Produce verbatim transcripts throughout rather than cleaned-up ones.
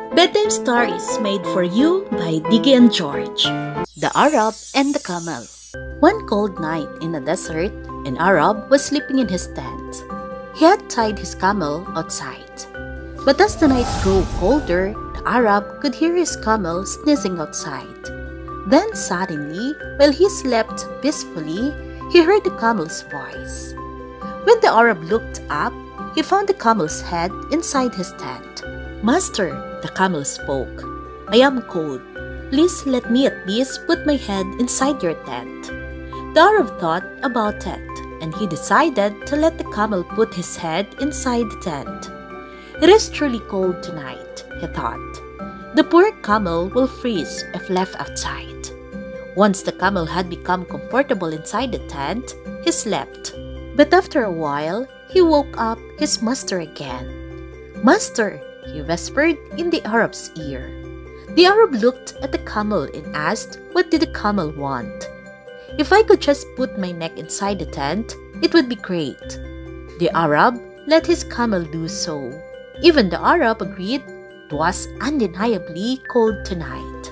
Bedtime Stories made for you by Diggy and George. The Arab and the Camel. One cold night in the desert, an Arab was sleeping in his tent. He had tied his camel outside. But as the night grew colder, the Arab could hear his camel sneezing outside. Then suddenly, while he slept peacefully, he heard the camel's voice. When the Arab looked up, he found the camel's head inside his tent. "Master," the camel spoke, "I am cold. Please let me at least put my head inside your tent." The Arab thought about it, and he decided to let the camel put his head inside the tent. "It is truly cold tonight," he thought. "The poor camel will freeze if left outside." Once the camel had become comfortable inside the tent, he slept. But after a while, he woke up his master again. "Master," he whispered in the Arab's ear. The Arab looked at the camel and asked, what did the camel want? "If I could just put my neck inside the tent, it would be great." The Arab let his camel do so. Even the Arab agreed it was undeniably cold tonight.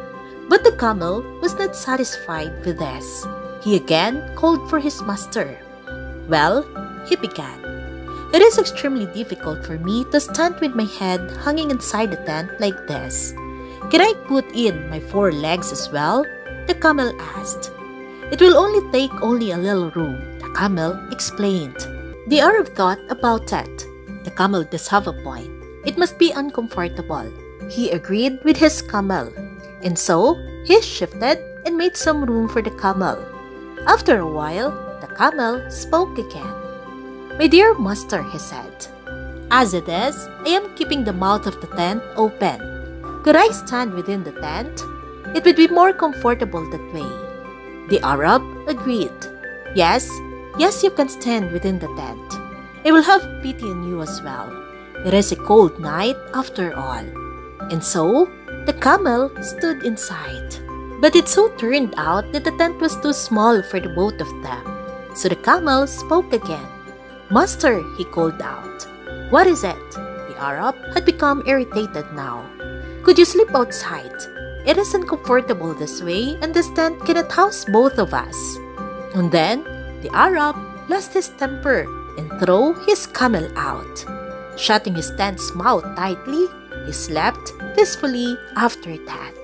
But the camel was not satisfied with this. He again called for his master. "Well," he began, "it is extremely difficult for me to stand with my head hanging inside the tent like this. Can I put in my four legs as well?" the camel asked. "It will only take only a little room," the camel explained. The Arab thought about it. The camel does have a point. It must be uncomfortable. He agreed with his camel. And so, he shifted and made some room for the camel. After a while, the camel spoke again. "My dear master," he said, "as it is, I am keeping the mouth of the tent open. Could I stand within the tent? It would be more comfortable that way." The Arab agreed. Yes, yes, you can stand within the tent. I will have pity on you as well. It is a cold night after all." And so, the camel stood inside. But it so turned out that the tent was too small for the both of them. So the camel spoke again. "Master," he called out. "What is it?" The Arab had become irritated now. "Could you sleep outside? It is uncomfortable this way, and this tent cannot house both of us." And then the Arab lost his temper and threw his camel out. Shutting his tent's mouth tightly, he slept peacefully after that.